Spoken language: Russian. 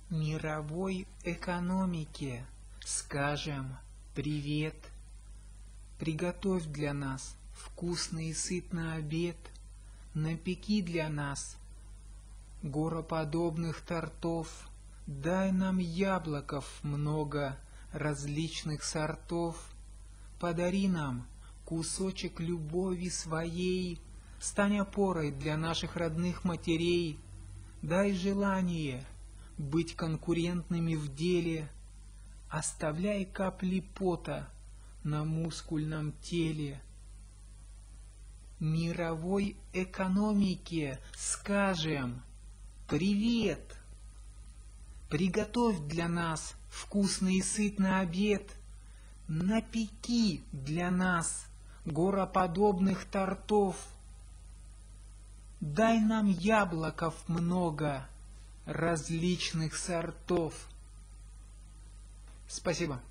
Мировой экономике скажем привет. Приготовь для нас вкусный и сытный обед. Напеки для нас гороподобных тортов. Дай нам яблоков много различных сортов. Подари нам кусочек любови своей. Стань опорой для наших родных матерей. Дай желание быть конкурентными в деле. Оставляй капли пота на мускульном теле. Мировой экономике скажем привет. Приготовь для нас вкусный и сытный обед. Напеки для нас гороподобных тортов. Дай нам яблоков много различных сортов. Спасибо.